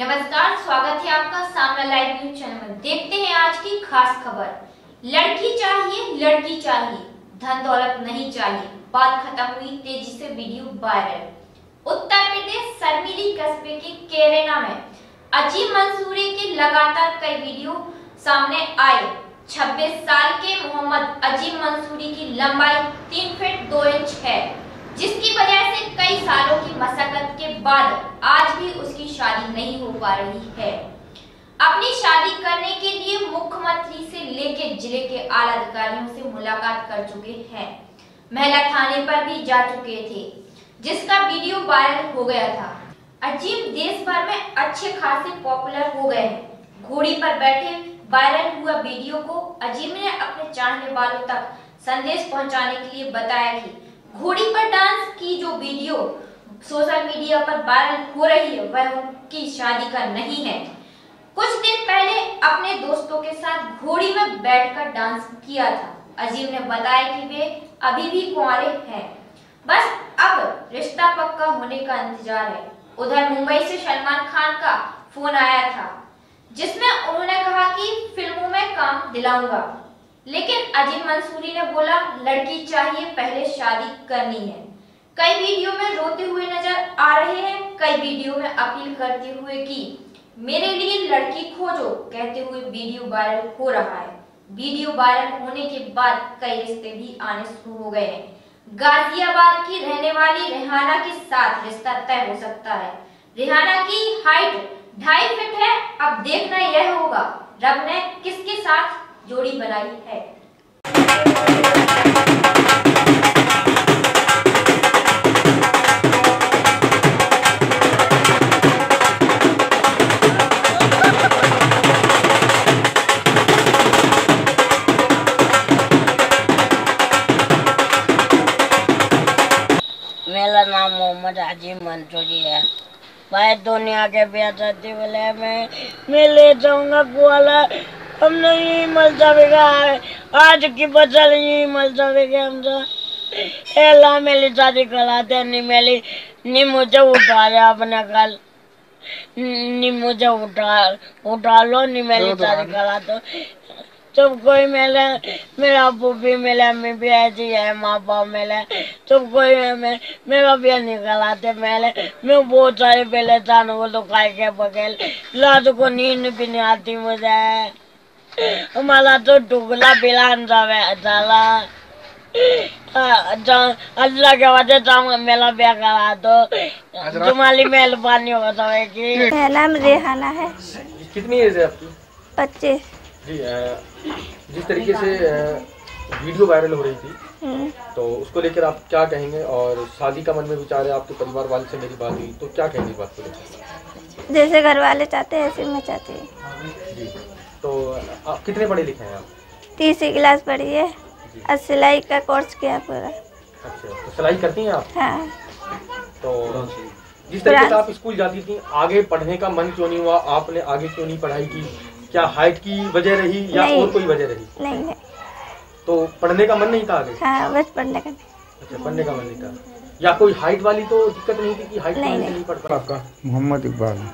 नमस्कार, स्वागत है आपका सामना लाइव न्यूज चैनल में। देखते हैं आज की खास खबर। लड़की चाहिए, लड़की चाहिए, धन दौलत नहीं चाहिए। बात खत्म हुई, तेजी से वीडियो वायरल। उत्तर प्रदेश सरमिली कस्बे के केरेना में अजीम मंसूरी के लगातार कई वीडियो सामने आए। 26 साल के मोहम्मद अजीम मंसूरी की लंबाई 3 फीट 2 इंच है, जिसकी वजह से कई सालों की मशक्कत के बाद आज भी उसकी शादी नहीं हो पा रही है। अपनी शादी करने के लिए मुख्यमंत्री से लेके जिले के आला अधिकारियों से मुलाकात कर चुके हैं। महिला थाने पर भी जा चुके थे, जिसका वीडियो वायरल हो गया था। अजीम देश भर में अच्छे खासे पॉपुलर हो गए हैं। घोड़ी पर बैठे वायरल हुआ वीडियो को अजीम ने अपने चाहने वालों तक संदेश पहुंचाने के लिए बताया कि घोड़ी पर डांस की जो वीडियो सोशल मीडिया पर वायरल हो रही है वह उनकी शादी का नहीं है। कुछ दिन पहले अपने दोस्तों के साथ घोड़ी में बैठकर डांस किया था। अजीम ने बताया कि वे अभी भी कुंवारे हैं, बस अब रिश्ता पक्का होने का इंतजार है। उधर मुंबई से सलमान खान का फोन आया था, जिसमें उन्होंने कहा कि फिल्मों में काम दिलाऊंगा, लेकिन अजीम मंसूरी ने बोला लड़की चाहिए, पहले शादी करनी है। कई वीडियो में रोते हुए नजर आ रहे हैं, कई वीडियो में अपील करते हुए कि मेरे लिए लड़की खोजो कहते हुए वीडियो वायरल हो रहा है। वीडियो वायरल होने के बाद कई रिश्ते भी आने शुरू हो गए हैं। गाजियाबाद की रहने वाली रेहाना के साथ रिश्ता तय हो सकता है। रेहाना की हाइट 2.5 फीट है। अब देखना यह होगा रब ने किसके साथ जोड़ी बनाई है। मेरा नाम मोहम्मद अजीम मंसूरी है। मैं दुनिया के बेहतरीन वाले मैं ले जाऊंगा कुआला। हम नहीं मल जाएगा, आज की बचल नहीं मल जाएगा। हमसे एला मेरी शादी कराते नहीं मुझे उठा रहे अपने कल, नहीं मुझे उठा लो, नहीं मेरी शादी करा दो। सब कोई मिले, मेरा अबू भी मिले, अम्मी भी ऐसी है, माँ बाप मिले, सब कोई मेरा भी नहीं कराते। मैं बहुत सारे परेशान हो तो खाए के बगैर रात को नींद भी नहीं आती मुझे। हमारा तो टुकड़ा बिलान जाला। अल्लाह के वजह से मेरा ब्याह करा दो, तुम्हारी मेहरबानी हो जाएगी। मेरा नाम रेहाना है। कितनी एज है आपकी? 25। जी, जिस तरीके से वीडियो वायरल हो रही थी तो उसको लेकर आप क्या कहेंगे? और शादी का मन में विचार है, आपके परिवार वाले से मेरी बात हुई तो क्या कहेंगे इस बात को लेकर? जैसे घर वाले चाहते हैं ऐसे मैं चाहती हूँ। जी, तो आप कितने पढ़े लिखे हैं आप? 30वीं क्लास पढ़ी है और सिलाई का कोर्स किया पूरा। अच्छा, तो सिलाई करती हैं आप? हाँ। तो जिस तरीके से आप स्कूल जाती थी, आगे पढ़ने का मन क्यों नहीं हुआ? आपने आगे क्यों नहीं पढ़ाई की? क्या हाइट की वजह रही या और कोई वजह रही? नहीं। तो पढ़ने का मन नहीं था आगे? हाँ, बस पढ़ने का। अच्छा, पढ़ने का मन नहीं था, या कोई हाइट वाली तो दिक्कत नहीं थी कि हाइट नहीं पढ़ पा? आपका मोहम्मद इकबाल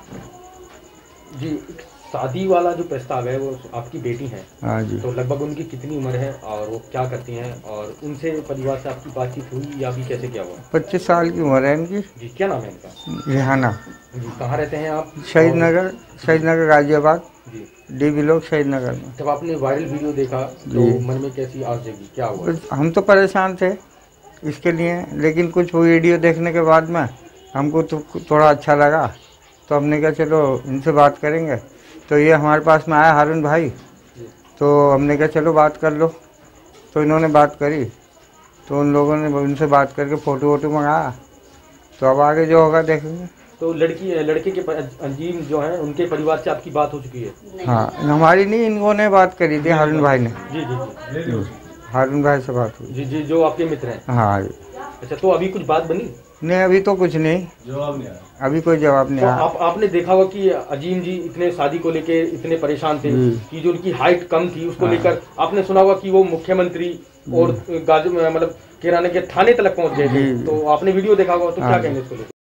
जी। शादी वाला जो प्रस्ताव है वो आपकी बेटी है? हाँ जी। तो लगभग उनकी कितनी उम्र है और वो क्या करती हैं, और उनसे परिवार से आपकी बातचीत हुई या भी कैसे क्या हुआ? 25 साल की उम्र है इनकी। जी, क्या नाम है इनका? रेहाना। जी, कहाँ रहते हैं आप? शहीद नगर गाजियाबाद जी, डी ब्लॉक शहीद नगर में। जब आपने वायरल वीडियो देखा तो मन में कैसी आग जगी, क्या हुआ? हम तो परेशान थे इसके लिए, लेकिन कुछ वीडियो देखने के बाद में हमको तो थोड़ा अच्छा लगा, तो हमने कहा चलो इनसे बात करेंगे। तो ये हमारे पास में आया हारून भाई, तो हमने कहा चलो बात कर लो। तो इन्होंने बात करी, तो उन लोगों ने उनसे बात करके फ़ोटो वोटो मंगाया, तो अब आगे जो होगा देखेंगे। तो लड़के के अजीम जो हैं उनके परिवार से आपकी बात हो चुकी है? हाँ, हमारी नहीं, इन्होंने बात करी थी हारून भाई ने। जी जी जी, हारून भाई से बात हुई। जी जी, जो आपके मित्र हैं? हाँ जी। अच्छा, तो अभी कुछ बात बनी? नहीं, अभी तो कुछ नहीं, जवाब नहीं आया, अभी कोई जवाब नहीं आया। आपने देखा होगा कि अजीम जी इतने शादी को लेके इतने परेशान थे कि जो उनकी हाइट कम थी उसको लेकर आपने सुना होगा कि वो मुख्यमंत्री और मतलब किराने के थाने तक पहुंच गए थे। तो आपने वीडियो देखा होगा, तो क्या कहेंगे इसको लेकर?